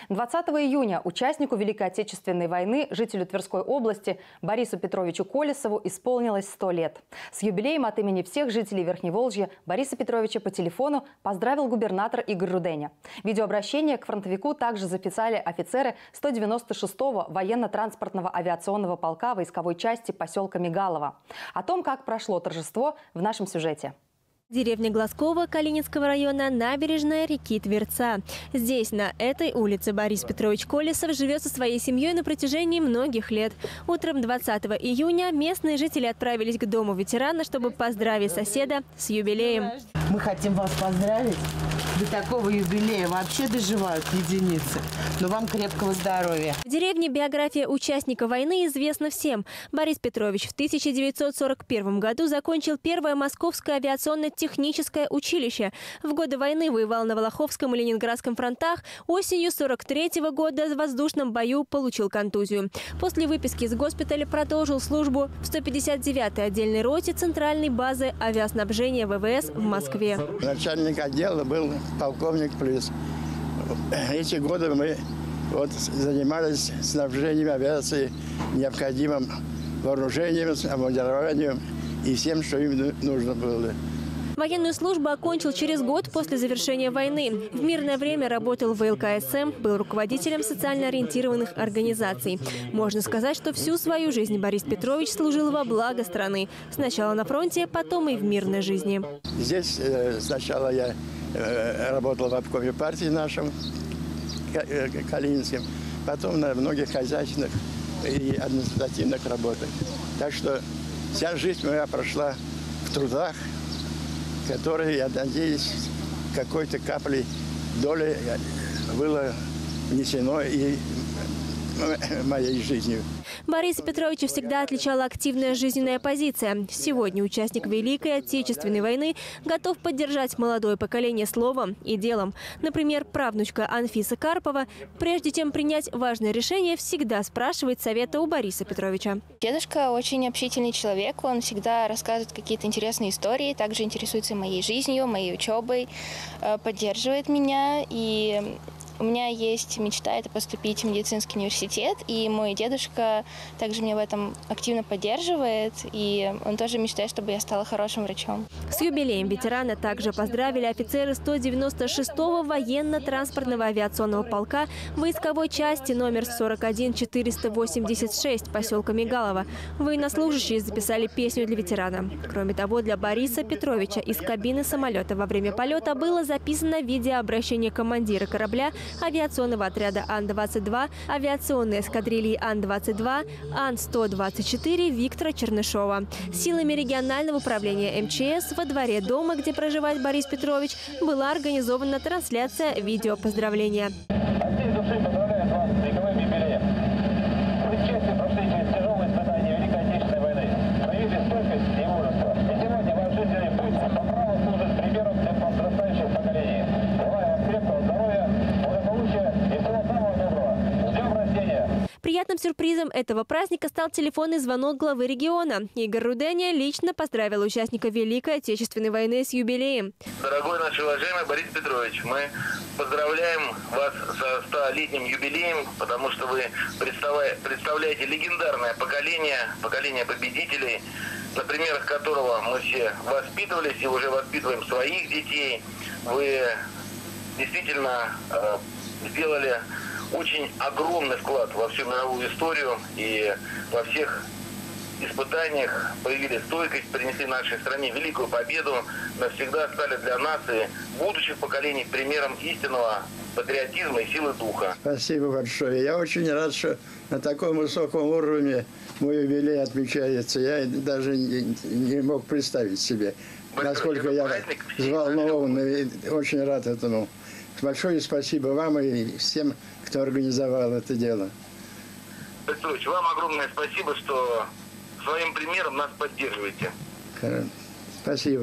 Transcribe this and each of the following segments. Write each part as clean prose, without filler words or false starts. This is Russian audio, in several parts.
20 июня участнику Великой Отечественной войны, жителю Тверской области Борису Петровичу Колесову исполнилось 100 лет. С юбилеем от имени всех жителей Верхневолжья Бориса Петровича по телефону поздравил губернатор Игорь Руденя. Видеообращение к фронтовику также записали офицеры 196-го военно-транспортного авиационного полка войсковой части поселка Мигалово. О том, как прошло торжество, в нашем сюжете. Деревня Глазково Калининского района, набережная реки Тверца. Здесь, на этой улице, Борис Петрович Колесов живет со своей семьей на протяжении многих лет. Утром 20 июня местные жители отправились к дому ветерана, чтобы поздравить соседа с юбилеем. Мы хотим вас поздравить. До такого юбилея вообще доживают единицы. Но вам крепкого здоровья. В деревне биография участника войны известна всем. Борис Петрович в 1941 году закончил первое Московское авиационно-техническое училище. В годы войны воевал на Волоховском и Ленинградском фронтах. Осенью 1943 года в воздушном бою получил контузию. После выписки из госпиталя продолжил службу в 159-й отдельной роте Центральной базы авиаснабжения ВВС в Москве. Начальник отдела был полковник Плюс. Эти годы мы занимались снабжением авиации необходимым вооружением, обмундированием и всем, что им нужно было. Военную службу окончил через год после завершения войны. В мирное время работал в ВЛКСМ, был руководителем социально ориентированных организаций. Можно сказать, что всю свою жизнь Борис Петрович служил во благо страны. Сначала на фронте, потом и в мирной жизни. Здесь сначала я работал в обкоме партии нашем, Калининском, потом на многих хозяйственных и административных работах. Так что вся жизнь моя прошла в трудах, которые, я надеюсь, какой-то каплей доли было внесено и моей жизнью. Бориса Петровича всегда отличала активная жизненная позиция. Сегодня участник Великой Отечественной войны готов поддержать молодое поколение словом и делом. Например, правнучка Анфиса Карпова, прежде чем принять важное решение, всегда спрашивает совета у Бориса Петровича. Дедушка очень общительный человек, он всегда рассказывает какие-то интересные истории, также интересуется моей жизнью, моей учебой, поддерживает меня. И у меня есть мечта – это поступить в медицинский университет, и мой дедушка также меня в этом активно поддерживает, и он тоже мечтает, чтобы я стала хорошим врачом. С юбилеем ветерана также поздравили офицеры 196-го военно-транспортного авиационного полка войсковой части номер 41486 поселка Мигалово. Военнослужащие записали песню для ветерана. Кроме того, для Бориса Петровича из кабины самолета во время полета было записано видеообращение командира корабля авиационного отряда Ан-22, авиационной эскадрильи Ан-22, Ан-124 Виктора Чернышова. Силами регионального управления МЧС во дворе дома, где проживает Борис Петрович, была организована трансляция видеопоздравления. От всей души поздравляю вас с вековым юбилеем. Вы с честью прошли через тяжелые испытания Великой Отечественной войны, проявили стойкость и мужество. И сегодня ваш жизненный путь по праву служит примером для подрастающих поколений. Желаю вам крепкого здоровья, благополучия и всего самого доброго. С днем рождения! Приятным сюрпризом этого праздника стал телефонный звонок главы региона. Игорь Руденя лично поздравил участника Великой Отечественной войны с юбилеем. Дорогой наш уважаемый Борис Петрович, мы поздравляем вас со 100-летним юбилеем, потому что вы представляете легендарное поколение победителей, на примерах которого мы все воспитывались и уже воспитываем своих детей. Вы действительно сделали очень огромный вклад во всю мировую историю, и во всех испытаниях проявили стойкость, принесли нашей стране великую победу, навсегда стали для нас и будущих поколений примером истинного патриотизма и силы духа. Спасибо большое. Я очень рад, что на таком высоком уровне мой юбилей отмечается. Я даже не мог представить себе, насколько я взволнован и очень рад этому. Большое спасибо вам и всем, кто организовал это дело. Петрович, вам огромное спасибо, что своим примером нас поддерживаете. Спасибо.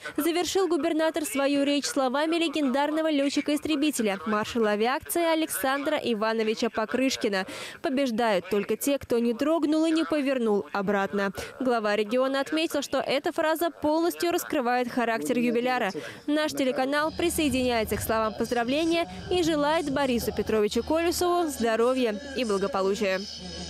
Завершил губернатор свою речь словами легендарного летчика-истребителя, маршала авиации Александра Ивановича Покрышкина. Побеждают только те, кто не дрогнул и не повернул обратно. Глава региона отметил, что эта фраза полностью раскрывает характер юбиляра. Наш телеканал присоединяется к словам поздравления и желает Борису Петровичу Колесову здоровья и благополучия.